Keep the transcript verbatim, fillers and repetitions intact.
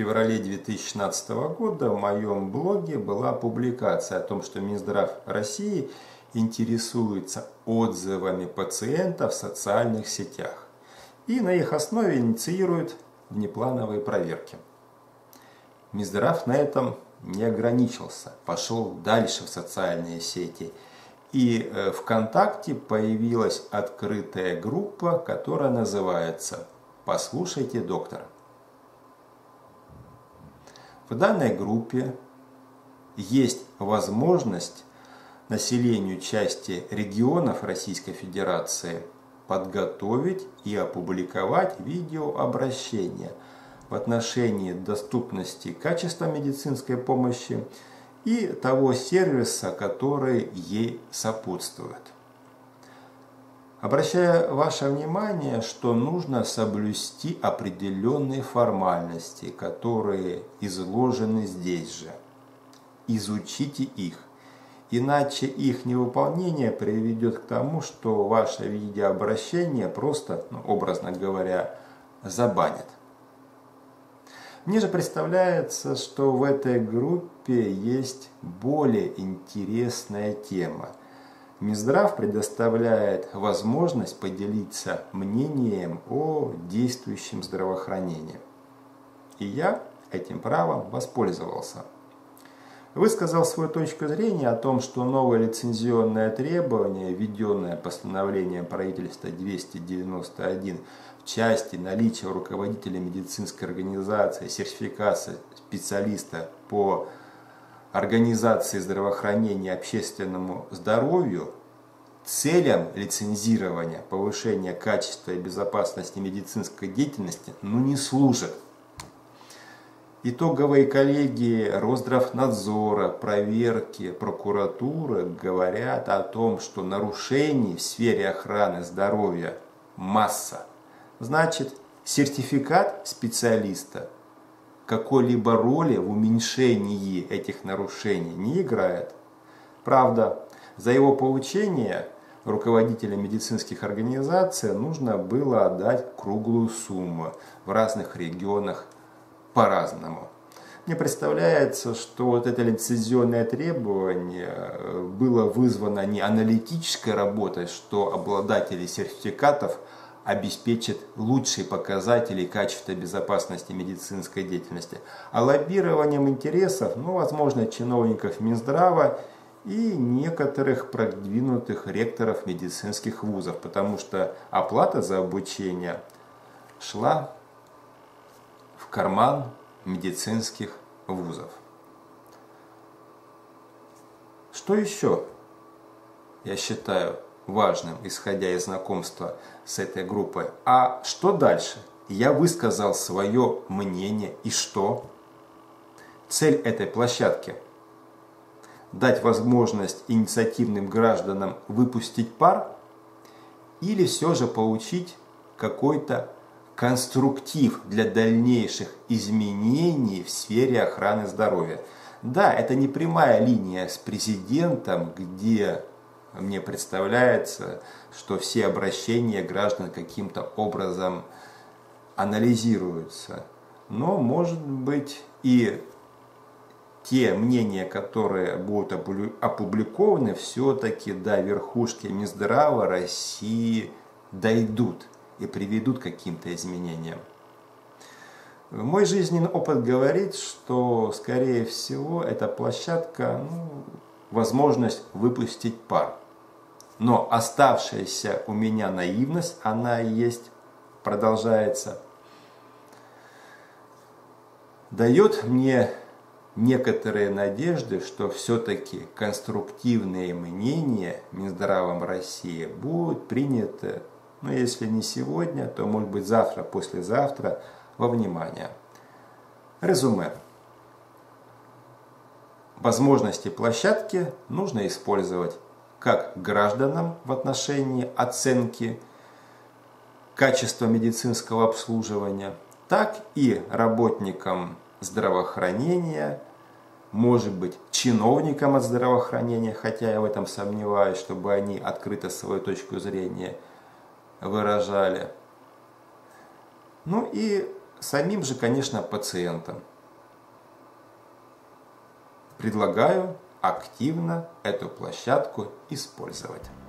феврале две тысячи шестнадцатого года в моем блоге была публикация о том, что Минздрав России интересуется отзывами пациентов в социальных сетях и на их основе инициирует внеплановые проверки. Минздрав на этом не ограничился, пошел дальше в социальные сети. И в ВКонтакте появилась открытая группа, которая называется «Послушайте доктора». В данной группе есть возможность населению части регионов Российской Федерации подготовить и опубликовать видеообращения в отношении доступности и качества медицинской помощи и того сервиса, который ей сопутствует. Обращаю ваше внимание, что нужно соблюсти определенные формальности, которые изложены здесь же. Изучите их, иначе их невыполнение приведет к тому, что ваше видеообращение просто, ну, образно говоря, забанят. Мне же представляется, что в этой группе есть более интересная тема. Минздрав предоставляет возможность поделиться мнением о действующем здравоохранении. И я этим правом воспользовался. Высказал свою точку зрения о том, что новое лицензионное требование, введенное постановлением правительства двести девяносто один в части наличия у руководителя медицинской организации сертификации специалиста по организации здравоохранения и общественному здоровью, целям лицензирования повышения качества и безопасности медицинской деятельности ну, не служит. Итоговые коллегии Росздравнадзора, проверки, прокуратуры говорят о том, что нарушений в сфере охраны здоровья масса. Значит, сертификат специалиста какой-либо роли в уменьшении этих нарушений не играет. Правда, за его получение руководителя медицинских организаций нужно было отдать круглую сумму в разных регионах по-разному. Мне представляется, что вот это лицензионное требование было вызвано не аналитической работой, что обладатели сертификатов обеспечат лучшие показатели качества безопасности медицинской деятельности, а лоббированием интересов, ну, возможно, чиновников Минздрава и некоторых продвинутых ректоров медицинских вузов, потому что оплата за обучение шла в карман медицинских вузов. Что еще, я считаю, важным, исходя из знакомства с этой группой? А что дальше? Я высказал свое мнение, и что? Цель этой площадки – дать возможность инициативным гражданам выпустить пар или все же получить какой-то конструктив для дальнейших изменений в сфере охраны здоровья. Да, это не прямая линия с президентом, где мне представляется, что все обращения граждан каким-то образом анализируются. Но, может быть, и те мнения, которые будут опубликованы, все-таки до верхушки Минздрава России дойдут и приведут к каким-то изменениям. Мой жизненный опыт говорит, что, скорее всего, эта площадка, ну, возможность выпустить пар. Но оставшаяся у меня наивность, она и есть, продолжается, дает мне некоторые надежды, что все-таки конструктивные мнения Минздравом России будут приняты, ну, если не сегодня, то, может быть, завтра, послезавтра, во внимание. Резюме. Возможности площадки нужно использовать как гражданам в отношении оценки качества медицинского обслуживания, так и работникам здравоохранения, может быть, чиновникам от здравоохранения, хотя я в этом сомневаюсь, чтобы они открыто свою точку зрения выражали. Ну и самим же, конечно, пациентам. Предлагаю активно эту площадку использовать.